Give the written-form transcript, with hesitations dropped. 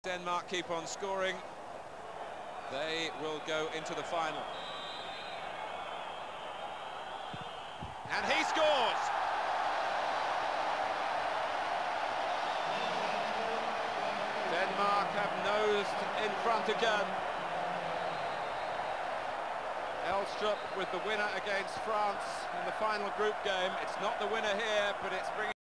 Denmark keep on scoring, they will go into the final. And he scores! Denmark have nosed in front again. Elstrup with the winner against France in the final group game. It's not the winner here, but it's bringing